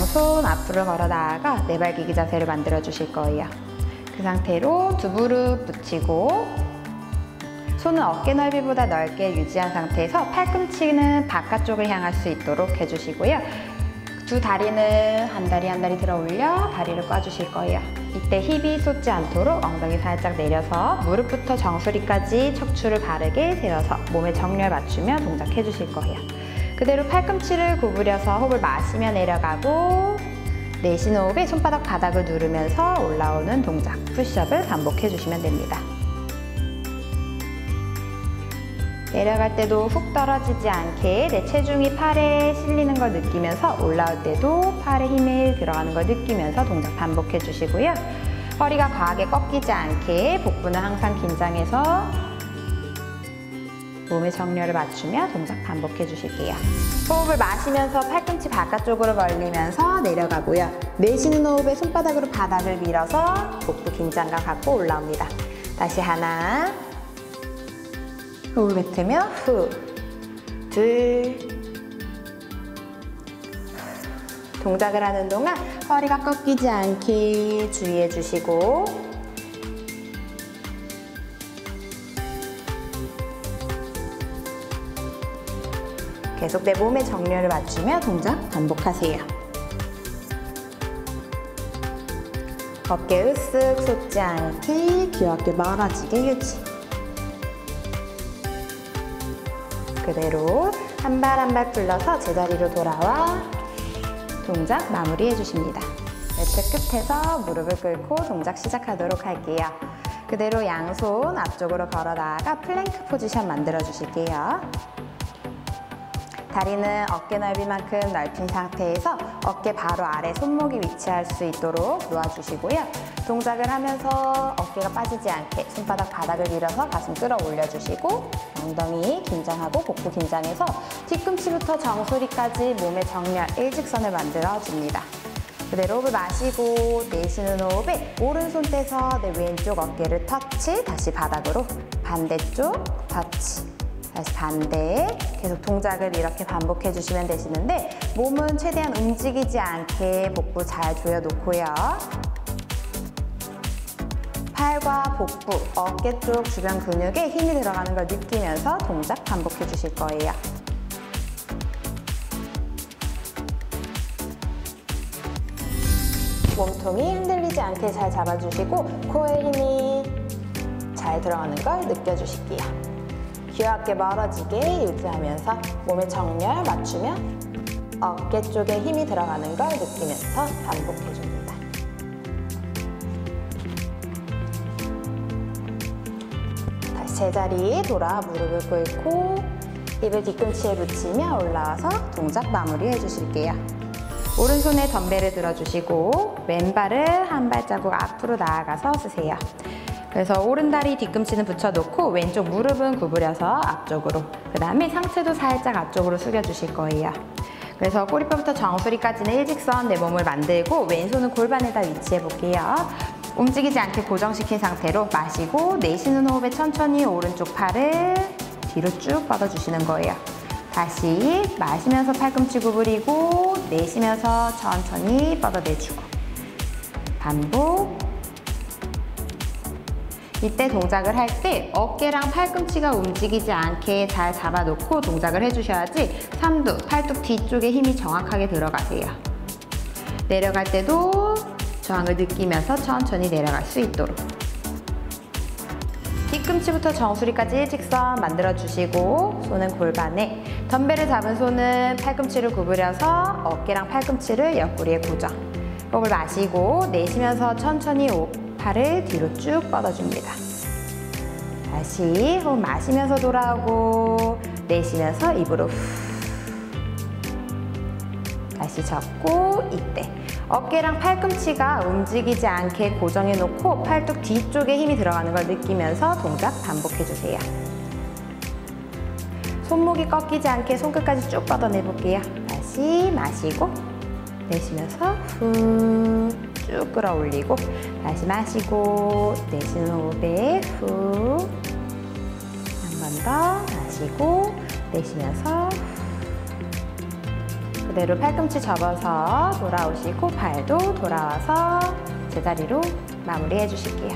양손 앞으로 걸어 나아가 네발기기 자세를 만들어 주실 거예요. 그 상태로 두 무릎 붙이고 손은 어깨 넓이보다 넓게 유지한 상태에서 팔꿈치는 바깥쪽을 향할 수 있도록 해주시고요. 두 다리는 한 다리 들어 올려 다리를 꽈주실 거예요. 이때 힙이 솟지 않도록 엉덩이 살짝 내려서 무릎부터 정수리까지 척추를 바르게 세워서 몸에 정렬 맞추며 동작해 주실 거예요. 그대로 팔꿈치를 구부려서 호흡을 마시며 내려가고 내쉬는 호흡에 손바닥 바닥을 누르면서 올라오는 동작, 푸시업을 반복해 주시면 됩니다. 내려갈 때도 훅 떨어지지 않게 내 체중이 팔에 실리는 걸 느끼면서 올라올 때도 팔에 힘이 들어가는 걸 느끼면서 동작 반복해 주시고요. 허리가 과하게 꺾이지 않게 복부는 항상 긴장해서 몸의 정렬을 맞추며 동작 반복해 주실게요. 호흡을 마시면서 팔꿈치 바깥쪽으로 벌리면서 내려가고요. 내쉬는 호흡에 손바닥으로 바닥을 밀어서 복부 긴장감 갖고 올라옵니다. 다시 하나, 호흡을 뱉으며 후, 둘. 동작을 하는 동안 허리가 꺾이지 않게 주의해 주시고 계속 내 몸의 정렬을 맞추며 동작 반복하세요. 어깨 으쓱 솟지 않게 귀엽게 멀어지게 유지. 그대로 한 발 한 발 풀러서 제자리로 돌아와 동작 마무리해 주십니다. 매트 끝에서 무릎을 꿇고 동작 시작하도록 할게요. 그대로 양손 앞쪽으로 걸어 나아가 플랭크 포지션 만들어 주실게요. 다리는 어깨 넓이만큼 넓힌 상태에서 어깨 바로 아래 손목이 위치할 수 있도록 놓아주시고요. 동작을 하면서 어깨가 빠지지 않게 손바닥 바닥을 밀어서 가슴 끌어 올려주시고 엉덩이 긴장하고 복부 긴장해서 뒤꿈치부터 정수리까지 몸의 정렬 일직선을 만들어줍니다. 그대로 호흡을 마시고 내쉬는 호흡에 오른손 떼서 내 왼쪽 어깨를 터치, 다시 바닥으로 반대쪽 터치, 다시 반대. 계속 동작을 이렇게 반복해 주시면 되시는데 몸은 최대한 움직이지 않게 복부 잘 조여놓고요. 팔과 복부, 어깨 쪽 주변 근육에 힘이 들어가는 걸 느끼면서 동작 반복해 주실 거예요. 몸통이 흔들리지 않게 잘 잡아주시고 코에 힘이 잘 들어가는 걸 느껴주실게요. 귀엽게 멀어지게 유지하면서 몸의 정렬 맞추며 어깨 쪽에 힘이 들어가는 걸 느끼면서 반복해줍니다. 다시 제자리에 돌아 무릎을 꿇고 힙을 뒤꿈치에 붙이며 올라와서 동작 마무리해 주실게요. 오른손에 덤벨을 들어주시고 왼발을 한 발자국 앞으로 나아가서 쓰세요. 그래서 오른다리 뒤꿈치는 붙여놓고 왼쪽 무릎은 구부려서 앞쪽으로, 그 다음에 상체도 살짝 앞쪽으로 숙여주실 거예요. 그래서 꼬리뼈부터 정수리까지는 일직선 내 몸을 만들고 왼손은 골반에다 위치해 볼게요. 움직이지 않게 고정시킨 상태로 마시고 내쉬는 호흡에 천천히 오른쪽 팔을 뒤로 쭉 뻗어주시는 거예요. 다시 마시면서 팔꿈치 구부리고 내쉬면서 천천히 뻗어내주고 반복. 이때 동작을 할 때 어깨랑 팔꿈치가 움직이지 않게 잘 잡아놓고 동작을 해주셔야지 삼두, 팔뚝 뒤쪽에 힘이 정확하게 들어가세요. 내려갈 때도 저항을 느끼면서 천천히 내려갈 수 있도록. 뒤꿈치부터 정수리까지 일직선 만들어주시고 손은 골반에, 덤벨을 잡은 손은 팔꿈치를 구부려서 어깨랑 팔꿈치를 옆구리에 고정. 호흡을 마시고 내쉬면서 천천히 팔을 뒤로 쭉 뻗어줍니다. 다시 호흡 마시면서 돌아오고 내쉬면서 입으로 후. 다시 접고 이때 어깨랑 팔꿈치가 움직이지 않게 고정해 놓고 팔뚝 뒤쪽에 힘이 들어가는 걸 느끼면서 동작 반복해주세요. 손목이 꺾이지 않게 손끝까지 쭉 뻗어내 볼게요. 다시 마시고 내쉬면서 후 쭉 끌어올리고 다시 마시고 내쉬는 호흡에 후 한 번 더 마시고 내쉬면서 그대로 팔꿈치 접어서 돌아오시고 발도 돌아와서 제자리로 마무리해 주실게요.